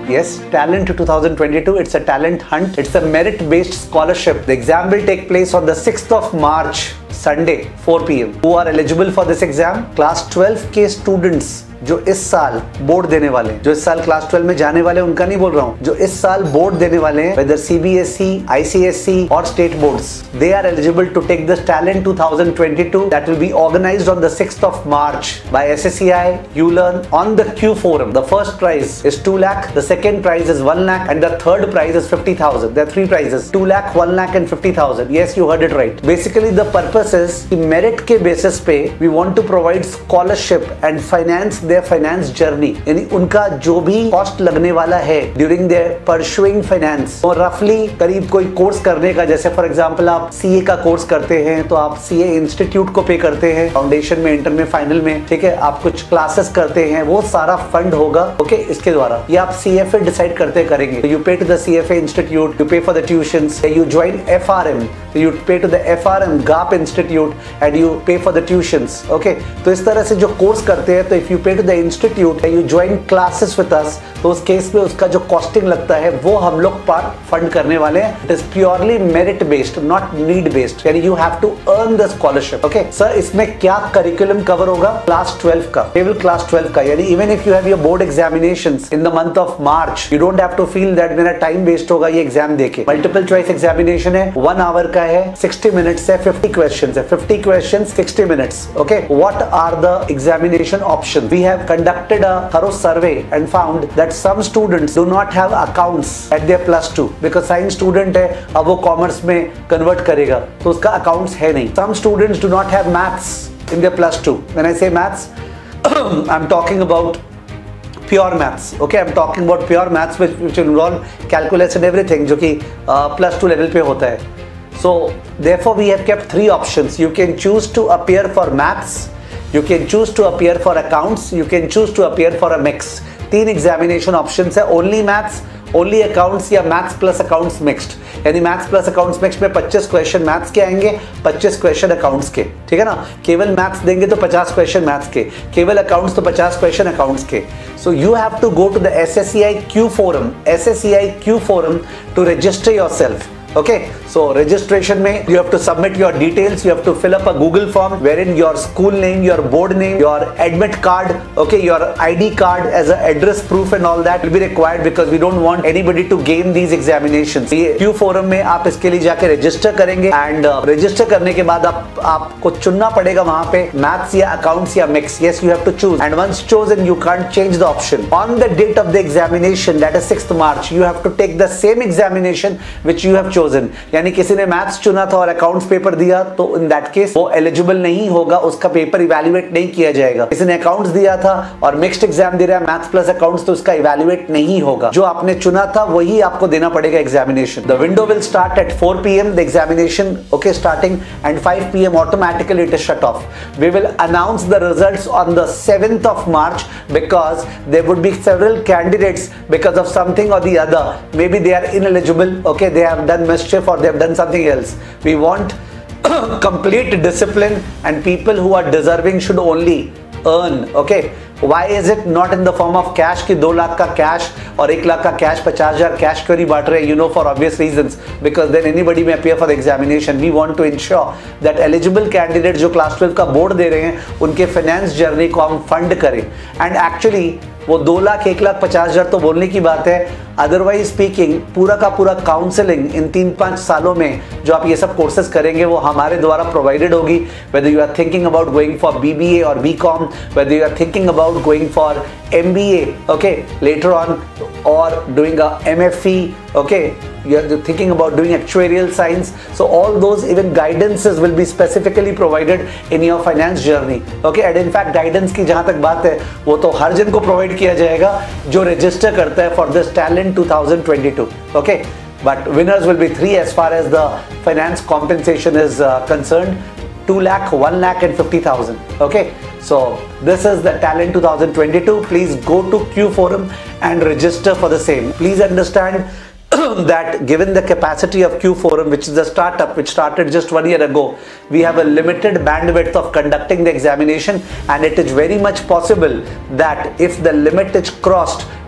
Yes, Talent 2022. It's a talent hunt. It's a merit-based scholarship. The exam will take place on the 6th of March, Sunday, 4 p.m. Who are eligible for this exam? Class 12 के students जो इस साल board देने वाले हैं, जो इस साल क्लास 12 में जाने वाले हैं, उनका नहीं बोल रहा हूँ, जो इस साल बोर्ड देने वाले हैं, whether CBSE, ICSE or state boards, they are eligible to take this Talent 2022 that will be organized on the 6th of March by SSCI, ULearn on the Q Forum. The first prize is 2 lakh, the second prize is 1 lakh and the third prize is 50,000. There are 3 prizes, 2 lakh, 1 lakh and 50,000. Yes, you heard it right. Basically the purpose is कि merit के basis पे we want to provide scholarship and finance their finance journey, यानी उनका जो भी cost लगने वाला है ड्यूरिंग देयर परस्यूइंग फाइनेंस, और रफली करीब कोई कोर्स करने का, जैसे फॉर एग्जांपल आप सीए का कोर्स करते हैं तो आप सीए इंस्टीट्यूट को पे करते हैं, फाउंडेशन में, इंटर में, फाइनल में, ठीक है, आप कुछ क्लासेस करते हैं, वो सारा फंड होगा ओके इसके द्वारा। ये आप सीएफए डिसाइड करते करेंगे, you pay to the CFA institute, you pay for the tuitions, you join FRM, you pay to the FRM GAP Institute and you pay for the tuitions, okay? तो इस तरह से जो कोर्स करते हैं, तो if you pay to the institute and you join classes with us, तो उस केस में उसका जो कॉस्टिंग लगता है वो हम लोग पार्ट फंड करने वाले हैं। It is purely merit based, not need based, यानी you have to earn the scholarship, okay? Sir इसमें क्या करिकुलम कवर होगा? क्लास 12 का, केवल क्लास 12 का, यानी even if you have your board examinations in the month of March, you don't have to feel that मेरा time waste होगा ये एग्जाम देके। मल्टीपल चॉइस एग्जामिनेशन है, 1 आवर का है, 60 मिनट्स है, 50 क्वेश्चंस है, 50 questions 60 minutes, okay? What are the examination option? We have conducted a thorough survey and found that some students do not have accounts at their +2 because science student है, अब वो commerce में convert करेगा तो उसका accounts है नहीं। Some students do not have maths in their +2. When I say maths, I'm talking about pure maths, okay? I'm talking about pure maths which involve calculus and everything, जो कि +2 level पे होता है। So therefore we have kept 3 options. You can choose to appear for maths, you can choose to appear for accounts, you can choose to appear for a mix. 3 examination options है, only maths, only accounts या maths plus accounts mixed, यानी maths plus accounts mixed में 25 question maths के आएंगे, 25 question accounts के, ठीक है ना? केवल मैथ्स देंगे तो 50 क्वेश्चन मैथ्स के, केवल अकाउंट्स तो 50 क्वेश्चन अकाउंट्स के। So you have to go to the SSCI Q Forum, SSCI Q Forum to register yourself. Okay, so registration में you have to submit your details, you have to fill up a Google form wherein your school name, your board name, your admit card, okay, your ID card as a address proof and all that will be required because we don't want anybody to game these examinations. ये Q Forum में आप इसके लिए जाके register करेंगे and register करने के बाद आपको चुनना पड़ेगा वहाँ पे maths या accounts या mix. Yes, you have to choose and once chosen you can't change the option. On the date of the examination, that is 6th March, you have to take the same examination which you have chosen. यानी किसी ने maths चुना था और accounts paper दिया तो in that case वो eligible नहीं होगा, उसका पेपर इवैल्यूएट नहीं किया जाएगा। किसी ने अकाउंट्स दिया था और मिक्स्ड एग्जाम दे रहा है मैथ्स प्लस अकाउंट्स, तो उसका इवैल्यूएट नहीं होगा। जो आपने चुना था वही आपको देना पड़ेगा examination. The window will start at 4 PM the examination, okay, starting and 5 PM automatically it is shut off. We will announce the results on the 7th of March because there would be several candidates because of something or the other, maybe they are ineligible, okay, they have done mischief or they have done something else. We want complete discipline and people who are deserving should only earn, okay? Why is it not in the form of cash कि 2 लाख का cash और 1 लाख का cash, 50,000 cash क्यों नहीं बांट रहे? You know, for obvious reasons, because then anybody may appear for the examination. We want to ensure that eligible candidates जो class 12 का बोर्ड दे रहे हैं उनके फाइनेंस जर्नी को हम फंड करें। एंड एक्चुअली वो 2 लाख 1 लाख 50,000 तो बोलने की बात है, अदरवाइज स्पीकिंग पूरा का पूरा काउंसलिंग इन 3-5 सालों में जो आप ये सब कोर्सेज करेंगे वो हमारे द्वारा प्रोवाइडेड होगी। Whether you are thinking about going for BBA और BCom, whether you are thinking about going for MBA, okay, later on, or doing a MFE, okay, you're thinking about doing actuarial science, so all those even guidances will be specifically provided in your finance journey, okay? And in fact guidance की जहाँ तक बात है वो तो हर जन को provide किया जाएगा जो रजिस्टर करता है for this Talent 2022, okay? But winners will be 3 as far as the finance compensation is concerned, 2 lakh, 1 lakh and 50,000, okay? So this is the Talent 2022. Please go to Q Forum and register for the same. Please understand that given the capacity of Q Forum, which is a startup which started just 1 year ago, we have a limited bandwidth of conducting the examination, and it is very much possible that if the limit is crossed,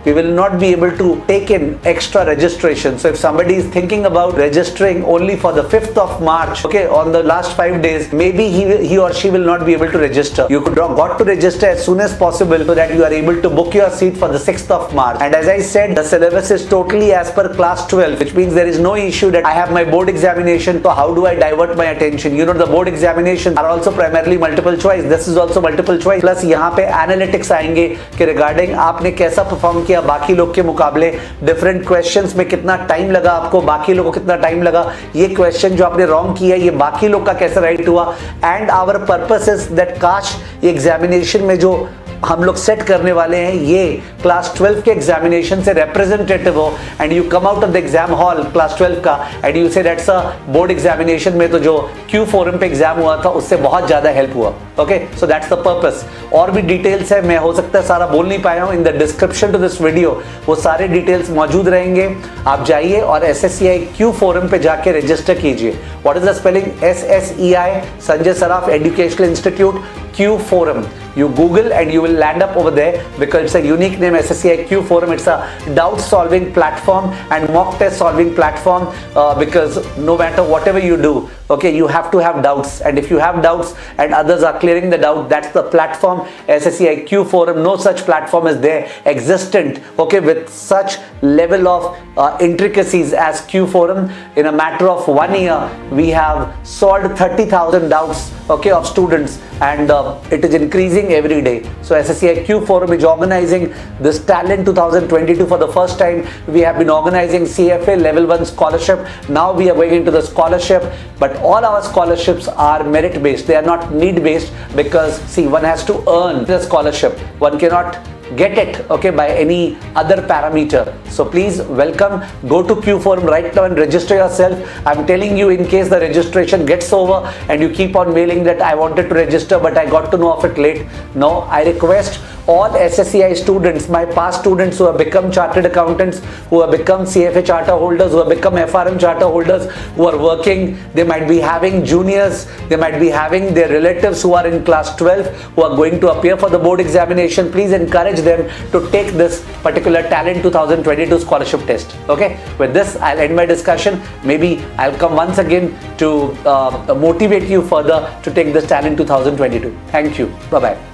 we will not be able to take in extra registration. So if somebody is thinking about registering only for the 5th of March, okay, on the last 5 days, maybe he or she will not be able to register. You got to register as soon as possible so that you are able to book your seat for the 6th of March. And as I said, the syllabus is totally as per class 12, which means there is no issue that I have my board examination, so how do I divert my attention? You know, the board examinations are also primarily multiple choice. This is also multiple choice. Plus यहाँ पे analytics आएंगे कि regarding आपने कैसा perform किया बाकी लोग के मुकाबले, different questions में कितना time लगा आपको, बाकी लोगों को कितना time लगा, ये question जो आपने wrong किया ये बाकी लोग का कैसे right हुआ. And our purpose is that काश ये examination में जो हम लोग सेट करने वाले हैं ये क्लास 12 के एग्जामिनेशन से रिप्रेजेंटेटिव हो, and you come out of the exam hall class 12 का and you say that's a board examination में तो जो क्यू फोरम पे एग्जाम हुआ था उससे बहुत ज्यादा हेल्प हुआ. Okay, so that's the purpose. और भी डिटेल्स है, मैं हो सकता है सारा बोल नहीं पाया हूं. In the description to this video वो सारे डिटेल्स मौजूद रहेंगे. आप जाइए और SSCI क्यू फोरम पे जाके रजिस्टर कीजिए. What is the spelling? SSEI, Sanjay Saraf educational institute Q Forum. You Google and you will land up over there because it's a unique name, SSCI Q Forum. It's a doubt solving platform and mock test solving platform because no matter whatever you do, okay, you have to have doubts, and if you have doubts and others are clearing the doubt, that's the platform, SSCI Q Forum. No such platform is there existent, okay, with such level of intricacies as Q Forum. In a matter of 1 year, we have solved 30,000 doubts, okay, of students, and it is increasing every day. So SSCI Q Forum is organizing this Talent 2022 for the first time. We have been organizing CFA Level 1 scholarship. Now we are going into the scholarship, but all our scholarships are merit based. They are not need based because see, one has to earn the scholarship. One cannot get it, okay, by any other parameter. So please welcome, go to Q Forum right now and register yourself. I'm telling you, in case the registration gets over and you keep on mailing that I wanted to register but I got to know of it late, no, I request all SSCI students, my past students who have become chartered accountants, who have become CFA charter holders, who have become FRM charter holders, who are working, they might be having juniors, they might be having their relatives who are in class 12 who are going to appear for the board examination. Please encourage them to take this particular Talent 2022 scholarship test. Okay, with this I'll end my discussion. Maybe I'll come once again to motivate you further to take this Talent 2022. Thank you. Bye bye.